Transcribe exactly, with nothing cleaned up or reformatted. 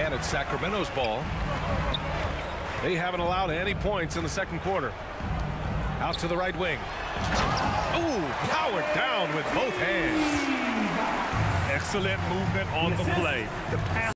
And it's Sacramento's ball. They haven't allowed any points in the second quarter. Out to the right wing. Oh, powered down with both hands. Excellent movement on the play. The pass